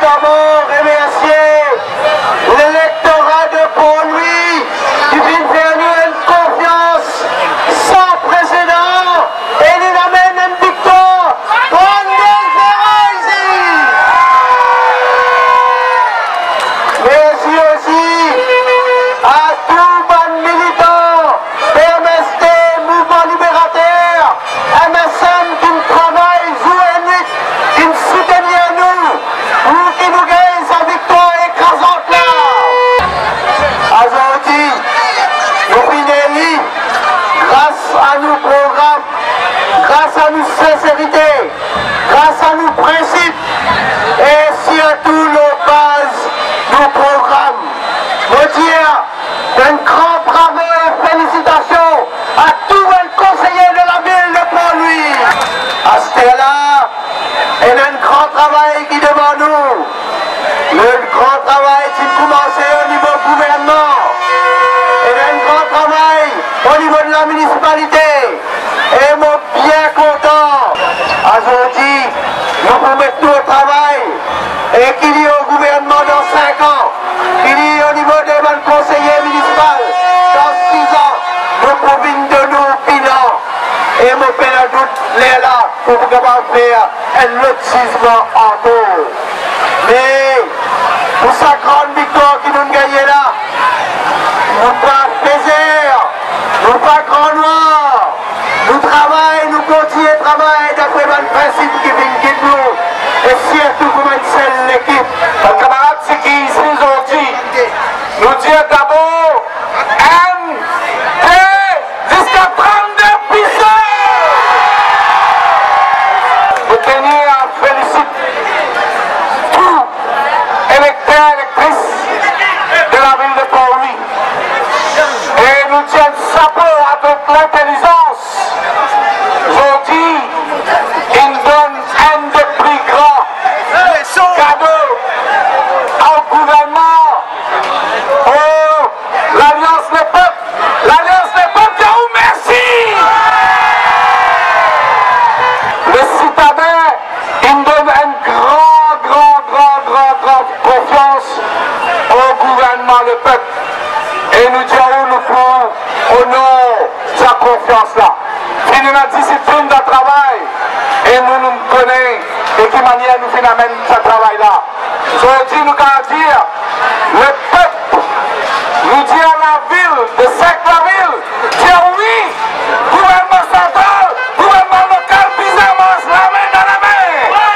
d'abord remercier l'électorat de Pont-Louis qui vient faire nous une confiance sans précédent et nous amène une victoire. Merci aussi à tous les militants, PMST, Mouvement Libérateur, MSN qui travaillent jour et nuit, qui nous soutiennent à nous, pour qui nous gagnent sa victoire écrasante là. Aujourd'hui, nous finissons grâce à nos programmes, grâce à nos sincérités, grâce à nos principes et surtout nos bases, nos programmes. Nous disons un grand bravo et félicitations à tous les conseillers de la ville de Pont-Louis. À ce là, il y a un grand travail qui est devant nous. Le grand travail qui commence au niveau du gouvernement. Il y a un grand travail au niveau de la municipalité. Et moi bien content. Aujourd'hui, nous pouvons mettre tout au travail. Et qu'il y ait au gouvernement dans 5 ans, qu'il y ait au niveau des conseillers municipaux dans 6 ans, nous pouvons de nos bilans. Et mon père doute les là pour pouvoir faire un lotissement en cours. Mais pour sa grande victoire qui nous gagne là, nous pas plaisir, nous pas grand noir, nous travaillons, nous continuons à travailler d'après le principe qui vient de nous. Et surtout comme une seule équipe. Les camarades, c'est qui ici aujourd'hui, nous disons d'abord MD jusqu'à 32 puissants. Vous tenez à féliciter tous électeurs et électrices de la ville de Pont-Louis. Et nous disons chapeau à toute l'intelligence. Aujourd'hui, il donne un des plus grands cadeaux au gouvernement, l'Alliance des peuples. L'Alliance des peuples, je vous remercie. Les citadins, ils donnent une grande confiance au gouvernement, le peuple. Et nous disons, nous pouvons honorer sa confiance-là. Finir la discipline de travail. Et nous connaissons de quelle manière nous amène ce travail-là. Aujourd'hui, nous allons dire, le peuple, nous dit à la ville, de Sec-la-Ville, dire oui, gouvernement central, gouvernement local, bizarrement, la main dans la main.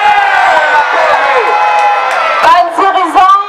Ban dirigeant,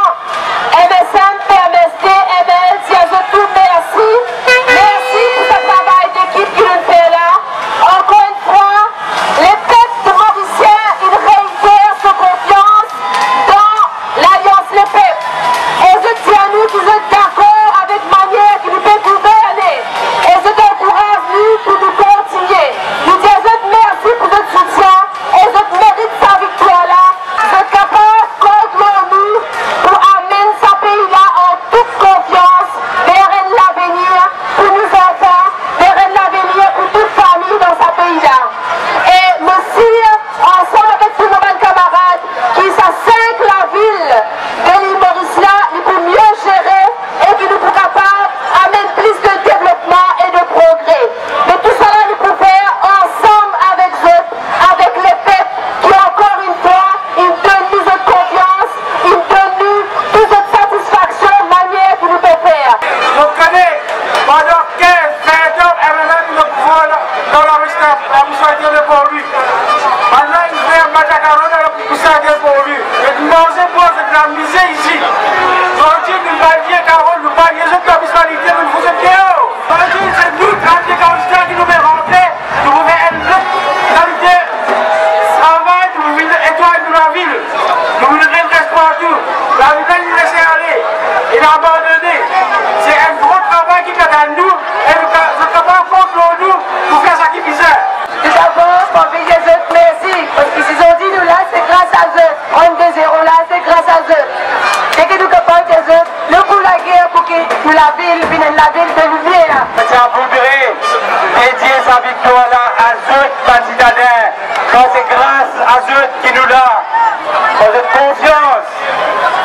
MSN, PMST, ML, je tout merci. Merci pour ce travail d'équipe que nous fait là. Encore une fois, les peuples de Mauricien, ils réitèrent sa confiance dans l'Alliance Les Peuples. Et je dis à nous qu'ils sont d'accord avec la manière qui nous fait gouverner. Et je t'encourage nous pour nous continuer. Nous disons merci pour votre soutien et je mérite sa victoire là. Je suis capable contre nous pour amener ce pays-là en toute confiance vers l'avenir pour nos enfants, vers l'avenir pour toute famille dans ce pays-là. Et merci, ensemble avec tous nos camarades, qui s'assèquent la ville de l'île Maurice là, nous pour mieux gérer et qui nous pour capables d'amener plus de développement et de progrès. Mais tout cela, nous pouvons faire ensemble avec eux, avec les peuples qui, encore une fois, ils donnent nous de confiance, ils donnent nous toute cette satisfaction, manière qu'ils nous peuvent faire. Nous connaissons pendant 15-20 ans, MMM, nous pouvons dans la municipalité de Pont-Louis. Maintenant, il fait un matacaro dans la municipalité de Pont-Louis. Et nous mangeons pour la misère ici. Aujourd'hui, nous parlions Carole, nous parlions de la municipalité, nous faisons bien. Aujourd'hui, c'est nous, les candidats qui nous met rentrer, nous vous mettons une qualité travail, nous vous mettons étoile de la ville. Nous vous mettons une partout. La ville nous laisse aller. Il a abandonné. C'est un gros travail qui est à nous et nous travaillons contre nous pour faire ça qui est bizarre. Tout d'abord, pour payer les autres, merci. Parce que si on dit nous là, c'est grâce à eux. On est zéro là, c'est grâce à eux. C'est que nous capables des autres, nous pour la guerre, pour que nous la ville, vienne la ville de lumière. C'est un peu dédier sa victoire là à eux, les citadins. Quand c'est grâce à eux qui nous l'a. Dans cette confiance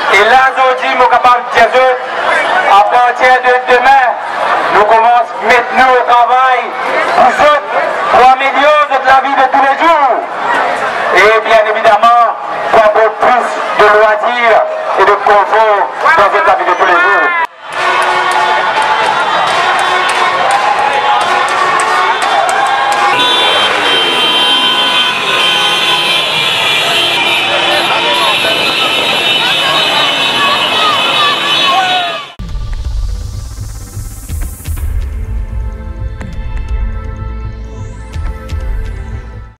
Et là, aujourd'hui, nous sommes capables de dire à partir de demain, nous commençons maintenant au travail.